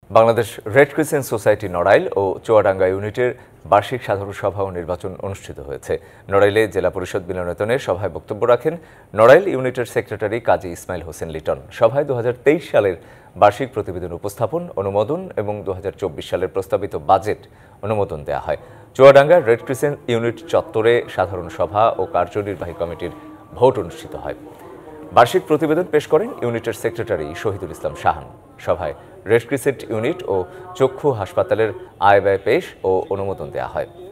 Bangladesh red crescent society Narail ও চুয়াডাঙ্গা ইউনিটের বার্ষিক সাধারণ সভা ও নির্বাচন অনুষ্ঠিত হয়েছে। নড়াইলে জেলা পরিষদ মিলনায়তনে সভায় বক্তব্য রাখেন নড়াইল ইউনিটের সেক্রেটারি কাজী ইসমাইল হোসেন লিটন। সভায় 2023 সালের বার্ষিক প্রতিবেদন উপস্থাপন, অনুমোদন এবং 2024 সালের প্রস্তাবিত বাজেট অনুমোদন দেওয়া হয়। চুয়াডাঙ্গা রেড ক্রিসেন্ট ইউনিট চত্বরে সাধারণ সভা ও কার্যনির্বাহী কমিটির ভোট অনুষ্ঠিত হয়। বার্ষিক প্রতিবেদন পেশ করেন ইউনিটের সেক্রেটারি শহীদুল ইসলাম শাহান। সভায় রেড ক্রিসেন্ট ইউনিট ও চক্ষু হাসপাতালের আয় ব্যয় পেশ ও অনুমোদন দেওয়া হয়।